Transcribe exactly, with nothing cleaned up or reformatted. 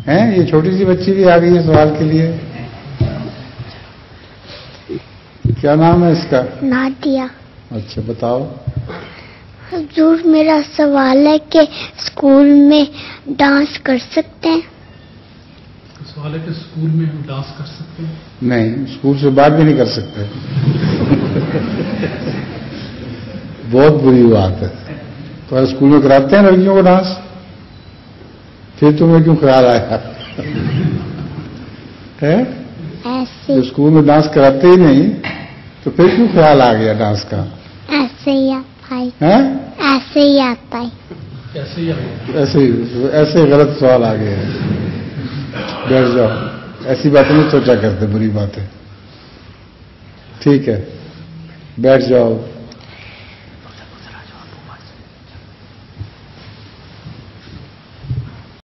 हैं? ये छोटी सी बच्ची भी आ गई है सवाल के लिए। क्या नाम है इसका? नादिया। अच्छा बताओ। हुजूर मेरा सवाल है कि स्कूल में डांस कर सकते हैं? सवाल है कि स्कूल में हम डांस कर सकते हैं? नहीं, स्कूल से बात भी नहीं कर सकते। बहुत बुरी बात है। तो स्कूल में कराते हैं लड़कियों को डांस, फिर तुम्हें क्यों ख्याल आया है? ऐसे तो स्कूल में डांस कराते ही नहीं तो फिर क्यों ख्याल आ गया डांस का? ऐसे ही आता है। हैं? ऐसे ही आता है। ऐसे ही ऐसे ही ऐसे गलत सवाल आ गए हैं। बैठ जाओ, ऐसी बातें नहीं सोचा करते, बुरी बातें। ठीक है, बैठ जाओ।